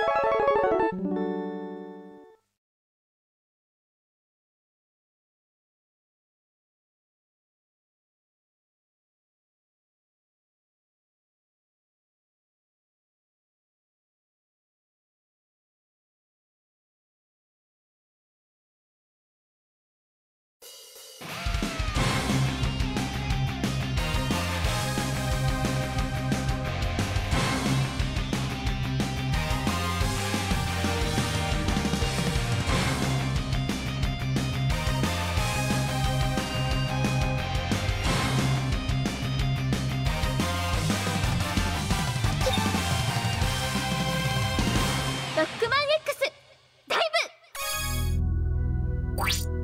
ロックマン X ダイブ。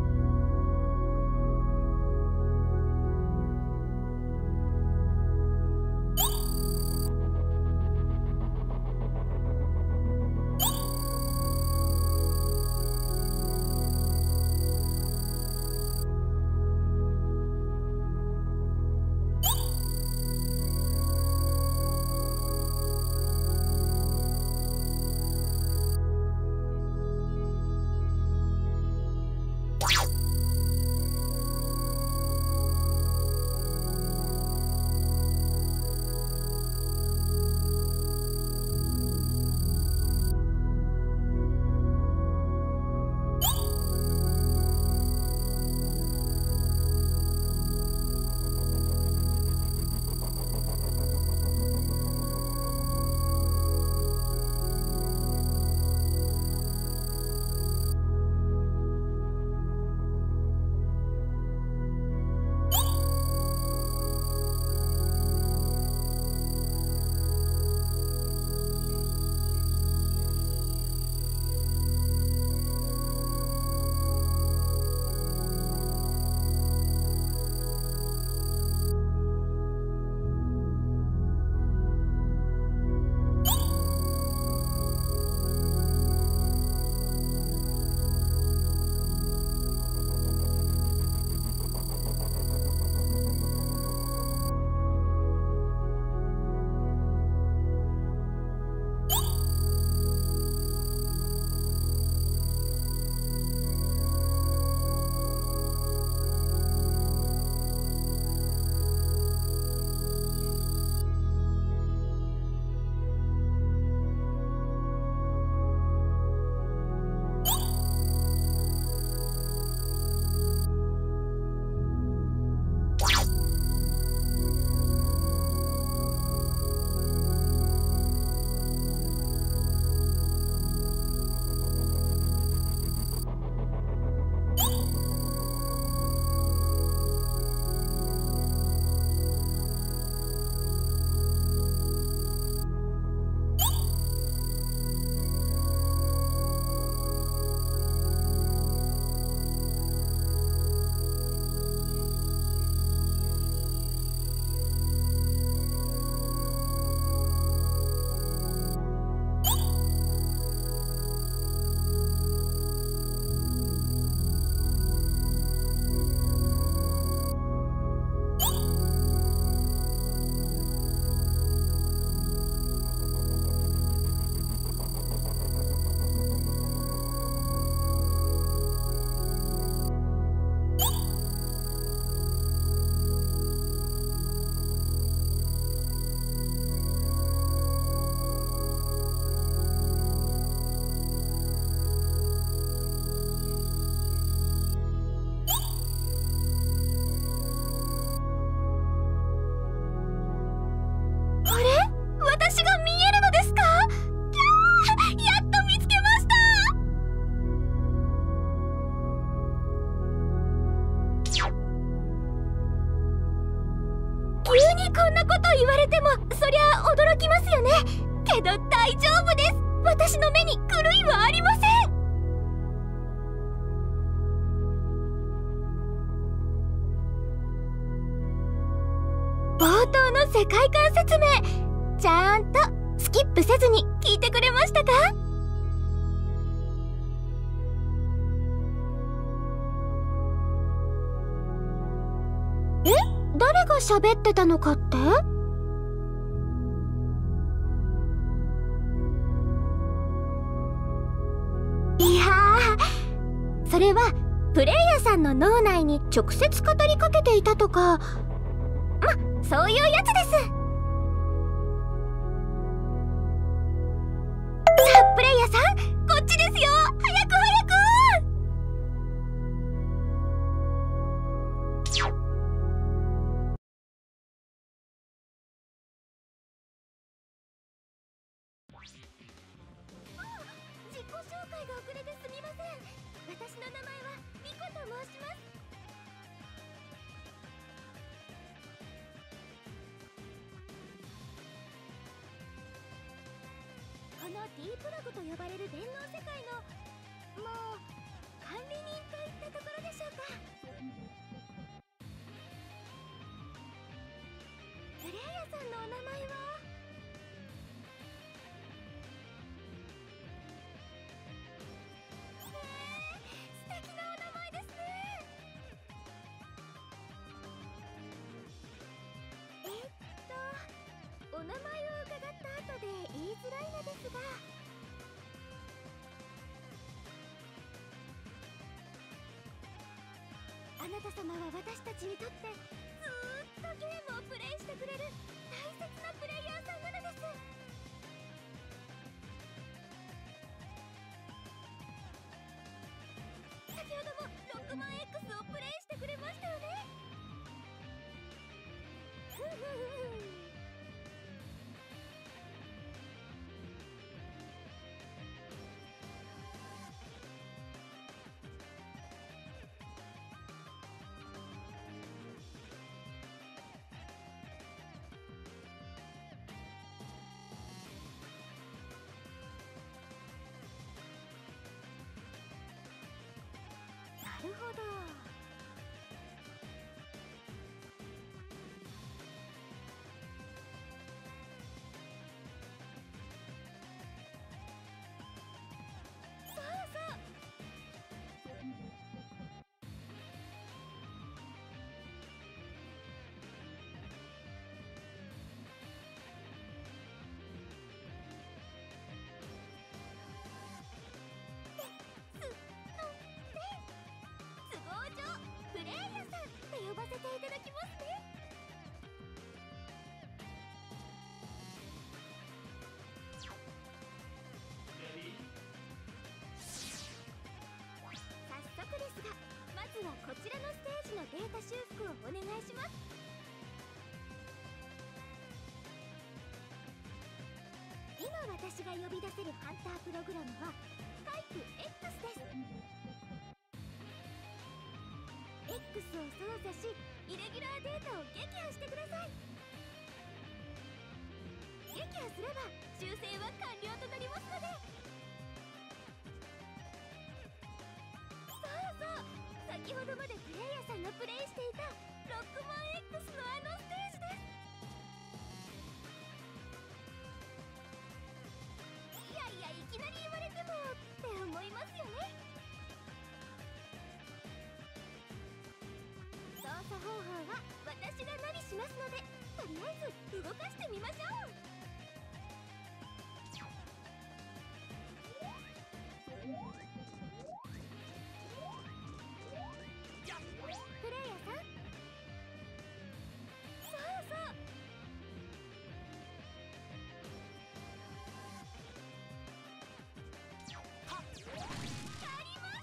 言われてもそりゃ驚きますよね。けど大丈夫です。私の目に狂いはありません。冒頭の世界観説明ちゃんとスキップせずに聞いてくれましたか？誰が喋ってたのかって？ それはプレイヤーさんの脳内に直接語りかけていたとか、そういうやつです。さあプレイヤーさん、こっちですよ。早く早く。自己紹介が遅れてすみません。私の名前はミコと申します。このディープログと呼ばれる電脳世界の管理人といったところでしょうか。プレイヤーさんのお名前は？素敵なお名前ですね。お名前を伺った後で言いづらいのですが、あなた様は私たちにとってずーっとゲームをプレイしてくれる大切なプレイヤーさんなのです。先ほどもロックマン X をプレイしてくれましたよね。なるほど。そうそう。都合上プレイヤーさんって呼ばせていただきますね。早速ですが、まずはこちらのステージのデータ修復をお願いします。今私が呼び出せるハンタープログラムはタイプ X です。X を操作し、イレギュラーデータを撃破してください。撃破すれば修正は完了となりますので。そうそう、先ほどまでプレイヤーさんがプレイしていたロックマン X のあのステージです。いやいや、いきなり言われてもって思いますよね。操作方法は私がナビしますので、とりあえず動かしてみましょう。プレイヤーさん、そうそう。やりました。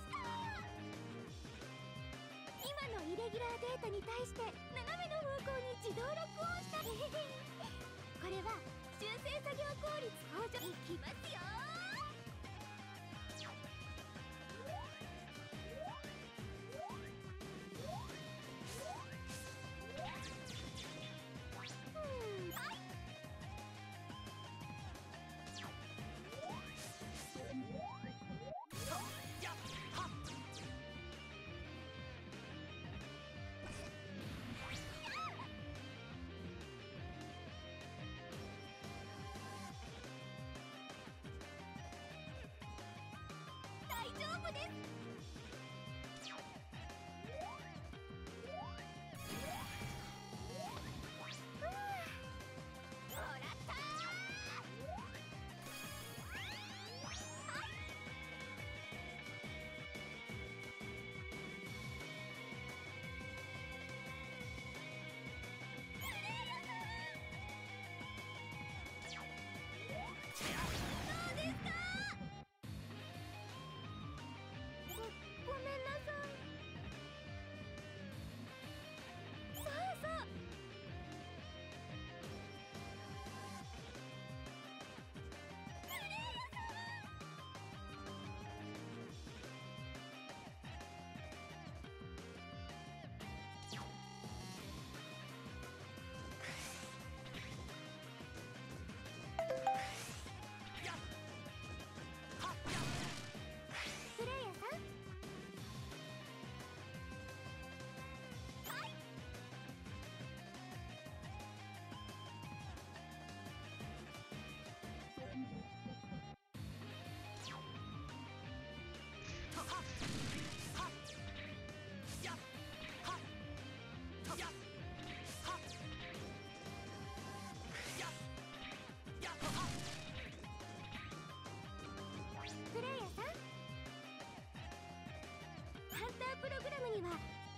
今のイレギュラーデータに対して斜めの方向に自動ロックオンした。これは修正作業効率向上。いきますよ。はい。大丈夫です。もらったー。はい。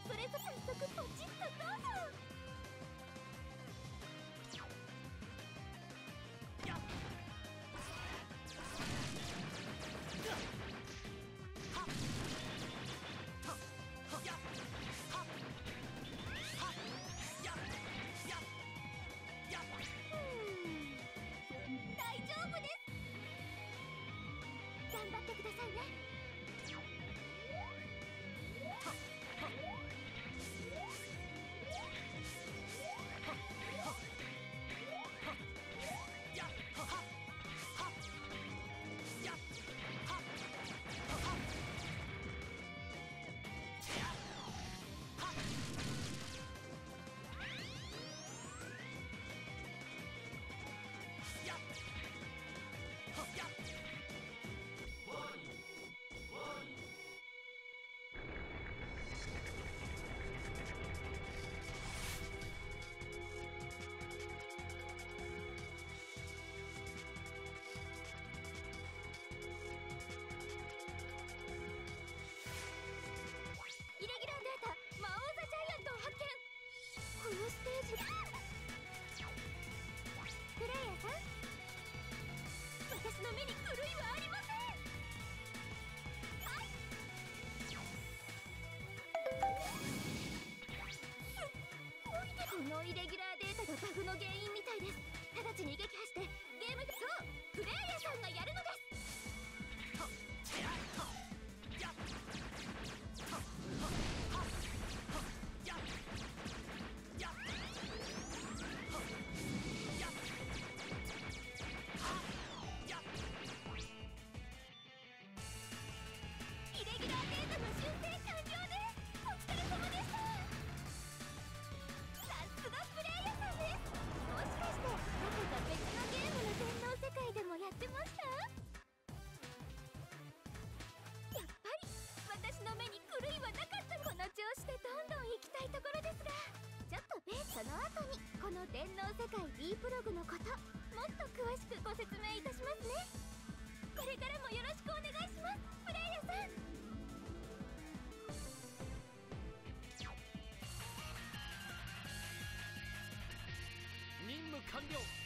それぞれ早速ポチッとどうぞ。大丈夫です。頑張ってくださいね。イレギュラーデータ魔王ザジャイアントを発見。このステージプレイヤーさん、私の目に狂いはありません。はい、すっごいね。このイレギュラーデータがバグの原因みたいです。直ちに撃破してゲーム。そう、プレイヤーさんがやるのです。イレギュラーデータの修正完了です。お疲れ様でした。さすがプレイヤーさんです。もしかしてどこか別のゲームの電脳世界でもやってました？やっぱり私の目に狂いはなかった。この調子でどんどん行きたいところですが、ちょっとその後にこの電脳世界 B プログのこともっと詳しくご説明いたしますね。これからもよろしくお願いします、プレイヤーさん。 任務完了。